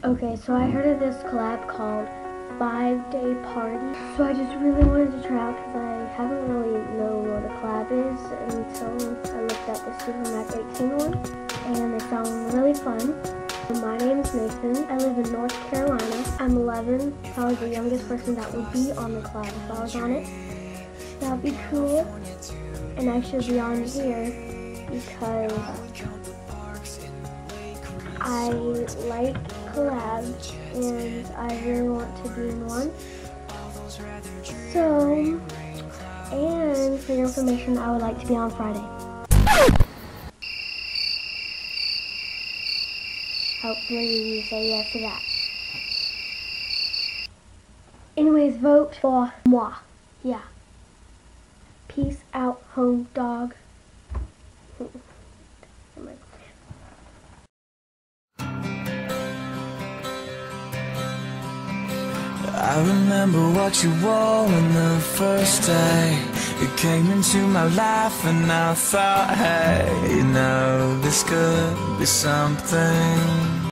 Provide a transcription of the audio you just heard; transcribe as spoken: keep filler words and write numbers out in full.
Okay, so I heard of this collab called Five Day Party. So I just really wanted to try out because I haven't really known what a collab is until I looked up the Supermax eighteen one, and they sound really fun. My name is Nathan. I live in North Carolina. I'm eleven, probably the youngest person that would be on the collab if I was on it. That would be cool, and I should be on here because I like collabs and I really want to be in one. So, and for your information, I would like to be on Friday. Hopefully you say yes to that. Anyways, vote for moi. Yeah. Peace out, home dog. I remember what you wore on the first day you came into my life, and I thought, hey, you know, this could be something.